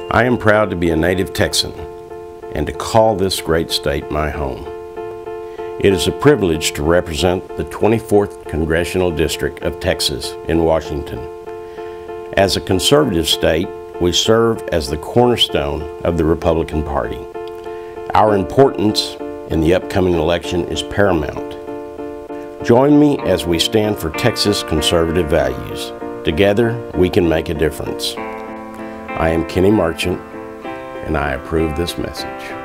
I am proud to be a native Texan and to call this great state my home. It is a privilege to represent the 24th Congressional District of Texas in Washington. As a conservative state, we serve as the cornerstone of the Republican Party. Our importance in the upcoming election is paramount. Join me as we stand for Texas conservative values. Together, we can make a difference. I am Kenny Marchant, and I approve this message.